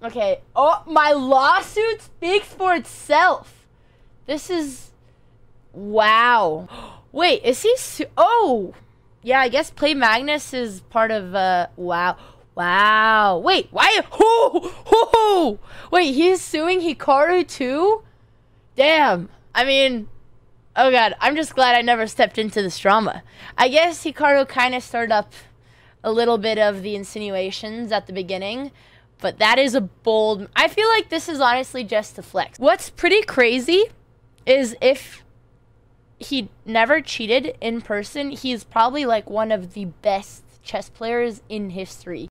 Okay. Oh, my lawsuit speaks for itself. This is... Wow. Wait, is he... Oh! Yeah, I guess Play Magnus is part of, wow. Wow. Wait, why? Who? Wait, he's suing Hikaru too? Damn. I mean... Oh god, I'm just glad I never stepped into this drama. I guess Hikaru kind of stirred up a little bit of the insinuations at the beginning, but that is a bold... I feel like this is honestly just a flex. What's pretty crazy is if he never cheated in person, he's probably like one of the best chess players in history.